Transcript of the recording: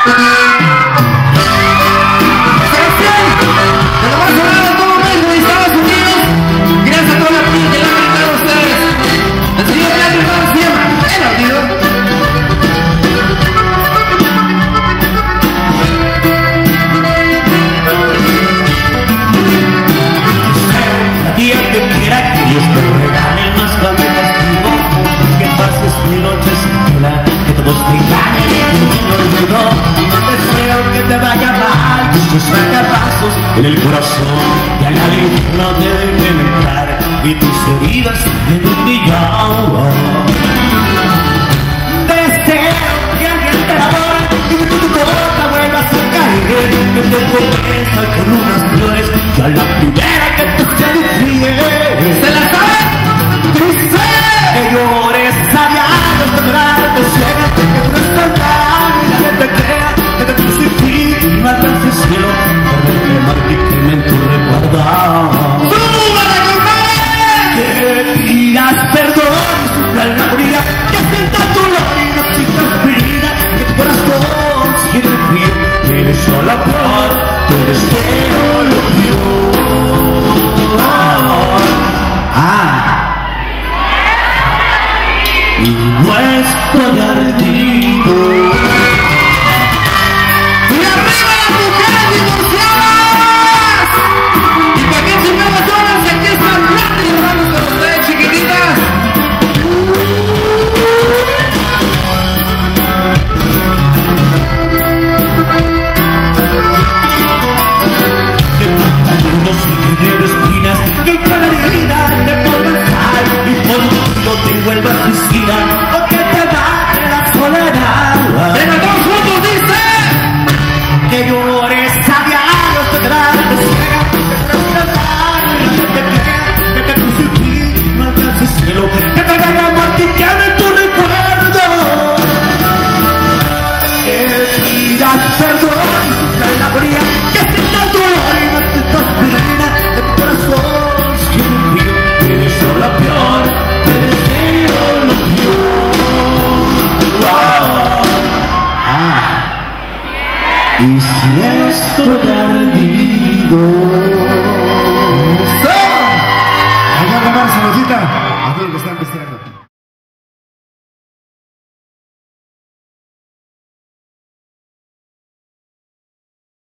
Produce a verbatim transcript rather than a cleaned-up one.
En el corazón ya nadie no debe penetrar y tus heridas en un millón. Deseo que alguien te enamore y que tu boca vuelvas a caer, que te convenzas con unas flores y a la primera que te seduciré. ¿Se la sabes? Dice que llores a diarios de llorar, te ciega, que no es verdad y nadie te crea, que te puse en ti y no alcances el cielo. En tu recuerdo que pidas perdón y sufra la fría, que sienta tu dolor y no exista vida, que tu corazón sigue frío, que eres sola por tu deseo lo vio. Ah, y no estoy ardido. Y si esto